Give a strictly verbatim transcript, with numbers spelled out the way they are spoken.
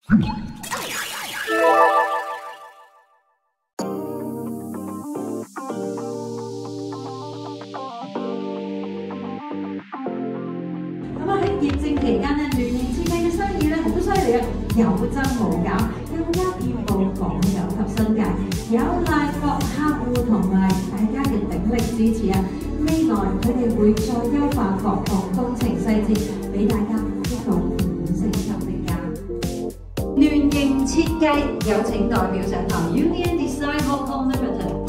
咁啊喺疫症期間咧，聯營設計嘅生意咧好犀利啊，有增無減，更加遍佈港九及新界，有賴各客戶同埋大家嘅鼎力支持啊！未來佢哋會再優化各項工程細節，俾大家一個五星級評價。聯營設計有請代表上台 Union Design Hong Kong Limited。